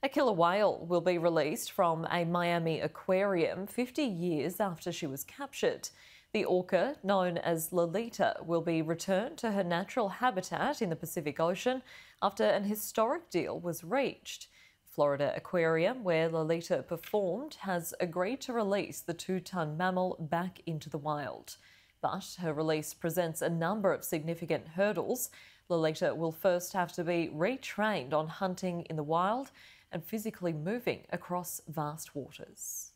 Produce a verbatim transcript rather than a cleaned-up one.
A killer whale will be released from a Miami aquarium fifty years after she was captured. The orca, known as Lolita, will be returned to her natural habitat in the Pacific Ocean after an historic deal was reached. Florida Aquarium, where Lolita performed, has agreed to release the two-ton mammal back into the wild. But her release presents a number of significant hurdles. Lolita will first have to be retrained on hunting in the wild and physically moving across vast waters.